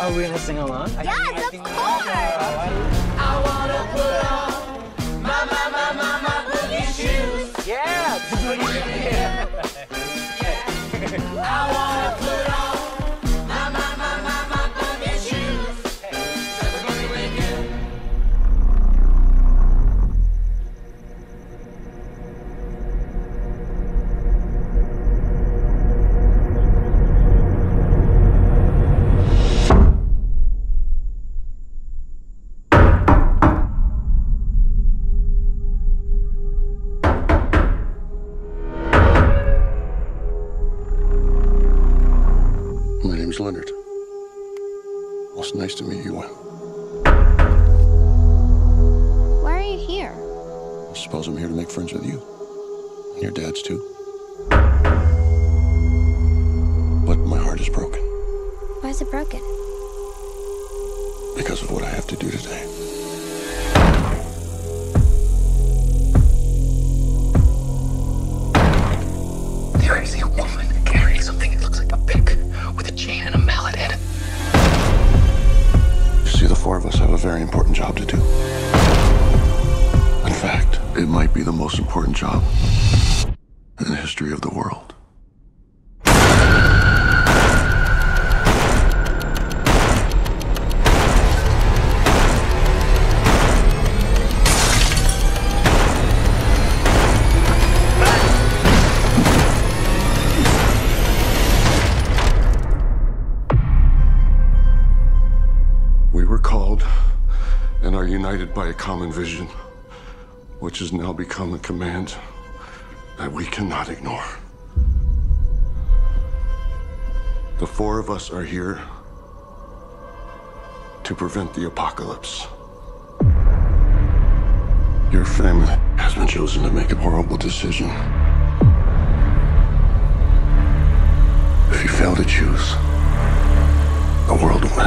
Are we gonna sing along? Yes, of course! I wanna put on my boogie shoes. Yeah! I wanna put on my boogie shoes. Never gonna wake it. My name's Leonard. Well, it's nice to meet you, Wen. Why are you here? I suppose I'm here to make friends with you. And your dad's too. But my heart is broken. Why is it broken? Because of what I have to do today. There is a woman carrying something that looks like a pick with a chain and a mallet in it. You see, the four of us have a very important job to do. In fact, it might be the most important job in the history of the world. We were called and are united by a common vision, which has now become a command that we cannot ignore. The four of us are here to prevent the apocalypse. Your family has been chosen to make a horrible decision. If you fail to choose, the world will end.